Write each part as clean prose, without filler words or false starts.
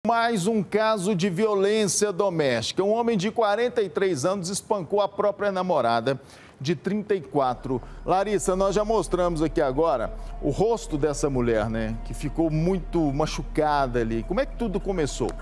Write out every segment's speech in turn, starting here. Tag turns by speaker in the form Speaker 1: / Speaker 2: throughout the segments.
Speaker 1: Mais um caso de violência doméstica. Um homem de 43 anos espancou a própria namorada de 34. Larissa, nós já mostramos aqui agora o rosto dessa mulher, né? Que ficou muito machucada ali. Como é que tudo começou?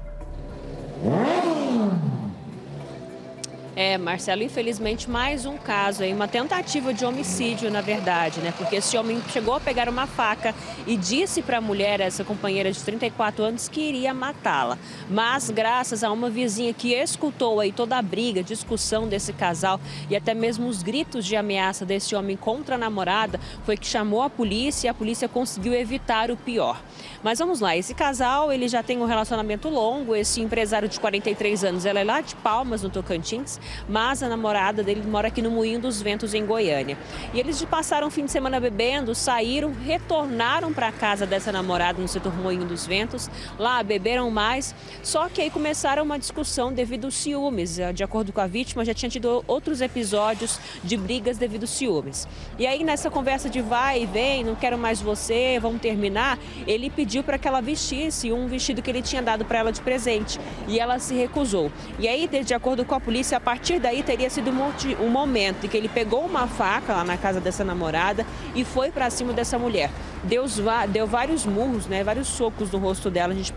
Speaker 2: Marcelo, infelizmente mais um caso aí, uma tentativa de homicídio, na verdade, né? Porque esse homem chegou a pegar uma faca e disse para a mulher, essa companheira de 34 anos, que iria matá-la. Mas graças a uma vizinha que escutou aí toda a briga, discussão desse casal e até mesmo os gritos de ameaça desse homem contra a namorada, foi que chamou a polícia e a polícia conseguiu evitar o pior. Mas vamos lá, esse casal, ele já tem um relacionamento longo, esse empresário de 43 anos, ela é lá de Palmas, no Tocantins, mas a namorada dele mora aqui no Moinho dos Ventos, em Goiânia. E eles passaram o fim de semana bebendo, saíram, retornaram para a casa dessa namorada no setor Moinho dos Ventos. Lá beberam mais, só que aí começaram uma discussão devido aos ciúmes. De acordo com a vítima, já tinha tido outros episódios de brigas devido aos ciúmes. E aí nessa conversa de vai e vem, não quero mais você, vamos terminar, ele pediu para que ela vestisse um vestido que ele tinha dado para ela de presente. E ela se recusou. E aí, de acordo com a polícia, a partir daí teria sido um momento em que ele pegou uma faca lá na casa dessa namorada e foi para cima dessa mulher. Deu vários murros, né, vários socos no rosto dela, a gente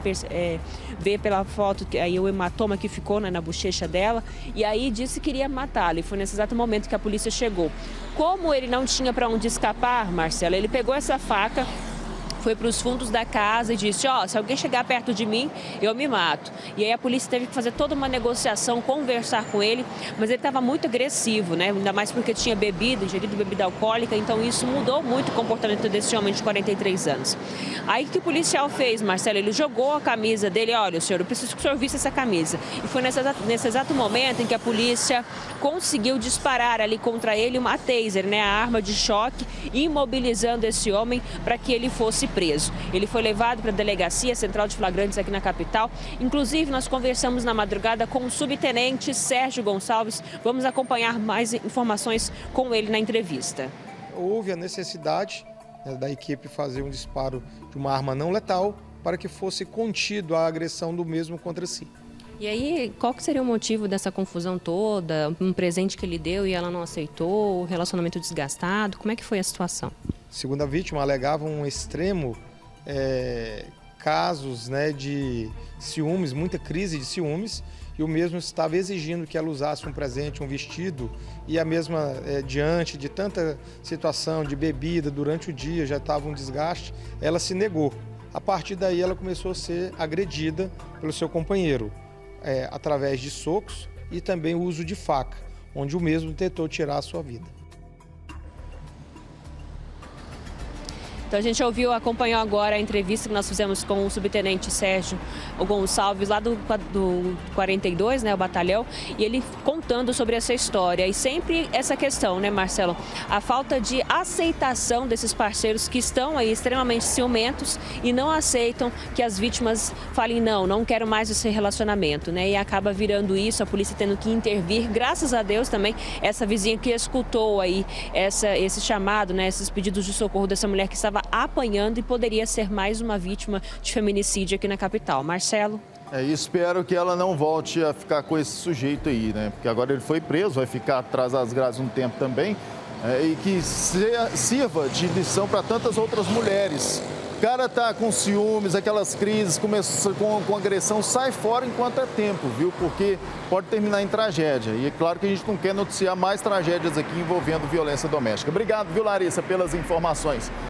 Speaker 2: vê pela foto que aí o hematoma que ficou, né, na bochecha dela, e aí disse que iria matá-la, e foi nesse exato momento que a polícia chegou. Como ele não tinha para onde escapar, Marcelo, ele pegou essa faca, foi para os fundos da casa e disse, se alguém chegar perto de mim, eu me mato. E aí a polícia teve que fazer toda uma negociação, conversar com ele, mas ele estava muito agressivo, né? Ainda mais porque tinha bebido, ingerido bebida alcoólica, então isso mudou muito o comportamento desse homem de 43 anos. Aí o que o policial fez, Marcelo? Ele jogou a camisa dele, olha, senhor, eu preciso que o senhor visse essa camisa. E foi nesse exato momento em que a polícia conseguiu disparar ali contra ele uma taser, né? A arma de choque, imobilizando esse homem para que ele fosse preso. Ele foi levado para a delegacia central de flagrantes aqui na capital. Inclusive, nós conversamos na madrugada com o subtenente Sérgio Gonçalves. Vamos acompanhar mais informações com ele na entrevista.
Speaker 3: Houve a necessidade da equipe fazer um disparo de uma arma não letal para que fosse contido a agressão do mesmo contra si.
Speaker 2: E aí, qual que seria o motivo dessa confusão toda? Um presente que ele deu e ela não aceitou, o relacionamento desgastado, como é que foi a situação?
Speaker 3: Segundo a vítima, alegava um extremo casos, né, de ciúmes, muita crise de ciúmes, e o mesmo estava exigindo que ela usasse um presente, um vestido, e a mesma, diante de tanta situação de bebida durante o dia, já estava um desgaste, ela se negou. A partir daí ela começou a ser agredida pelo seu companheiro, através de socos e também o uso de faca, onde o mesmo tentou tirar a sua vida.
Speaker 2: Então a gente acompanhou agora a entrevista que nós fizemos com o subtenente Sérgio Gonçalves, lá do 42, né, o batalhão, e ele contando sobre essa história. E sempre essa questão, né, Marcelo? A falta de aceitação desses parceiros que estão aí extremamente ciumentos e não aceitam que as vítimas falem, não quero mais esse relacionamento, né? E acaba virando isso, a polícia tendo que intervir. Graças a Deus também, essa vizinha que escutou aí esse chamado, né, esses pedidos de socorro dessa mulher que estava apanhando e poderia ser mais uma vítima de feminicídio aqui na capital. Marcelo?
Speaker 1: Espero que ela não volte a ficar com esse sujeito aí, né? Porque agora ele foi preso, vai ficar atrás das grades um tempo também, e que sirva de lição para tantas outras mulheres. O cara tá com ciúmes, aquelas crises, começa com agressão, sai fora enquanto é tempo, viu? Porque pode terminar em tragédia. E é claro que a gente não quer noticiar mais tragédias aqui envolvendo violência doméstica. Obrigado, viu, Larissa, pelas informações.